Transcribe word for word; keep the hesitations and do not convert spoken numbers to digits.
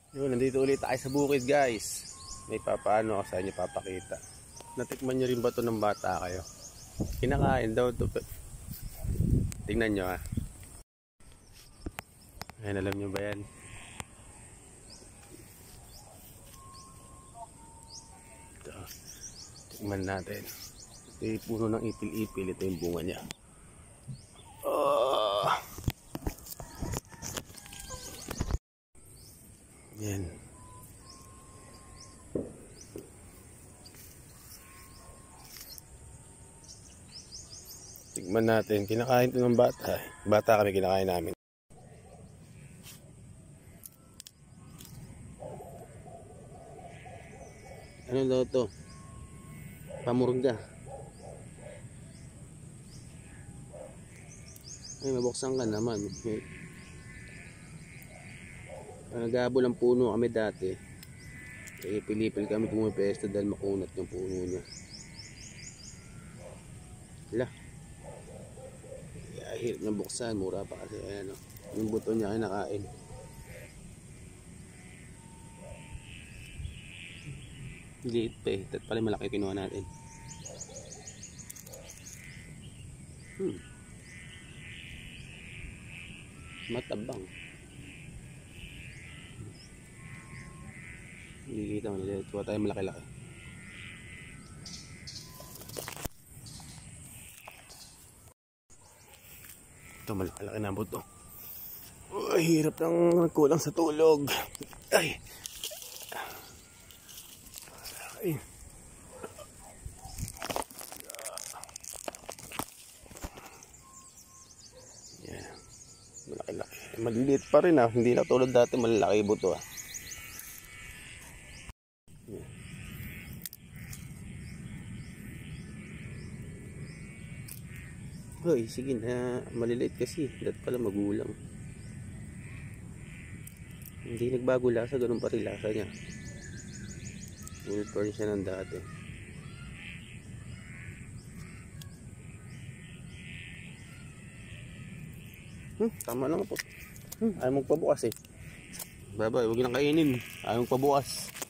Yun, nandito ulit tayo sa bukid guys. May papaano ako sa inyo papakita. Natikman nyo rin ba ito ng bata kayo? Kinakain daw ito. Tingnan nyo ha. Ayan, alam nyo ba yan? Ito. Tikman natin. Ito yung puno ng ipil-ipil. Ito yung bunga niya. Oh. Yan. Tignan natin. Kinakain ito ng bata. Bata kami kinakain namin. Ano daw ito? Pamurga. Ay, mabuksan ka naman. May naghabol ang puno kami dati. Eh, pilipil kami pumipesto dahil makunat yung puno niya. Hala. Kaya hirap na buksan. Mura pa kasi. Ayan, oh. Yung buto niya ay nakain. Liit pa eh. Tat pala malaki kinuha natin. Hmm. Matabang. Hindi kita mo nila. Tuwa tayo malaki-laki. Ito malaki-laki na buto. Ay, hirap ng kulang sa tulog. Ay. Ay. Yeah. Malaki-laki. Maliliit pa rin ah. Hindi na tulad dati malalaki buto ah. Hoy, sige na, maliliit kasi. Dapat pala magulang. Hindi nagbago lasa, ganun pa rin lasa niya. Ulit pa rin siya ng dati. Hmm, tama lang po. Hmm, ayaw mong pabukas eh. Bye bye, huwag nang kainin. Ayaw mong pabukas.